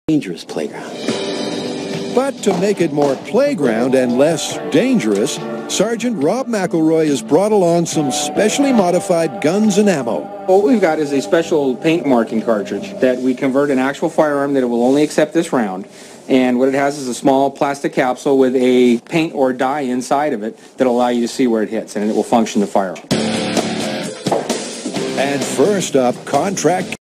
dangerous playground. But to make it more playground and less dangerous, Sergeant Rob McElroy has brought along some specially modified guns and ammo. What we've got is a special paint marking cartridge that we convert an actual firearm that it will only accept this round. And what it has is a small plastic capsule with a paint or dye inside of it that will allow you to see where it hits, and it will function the firearm. And first up, contract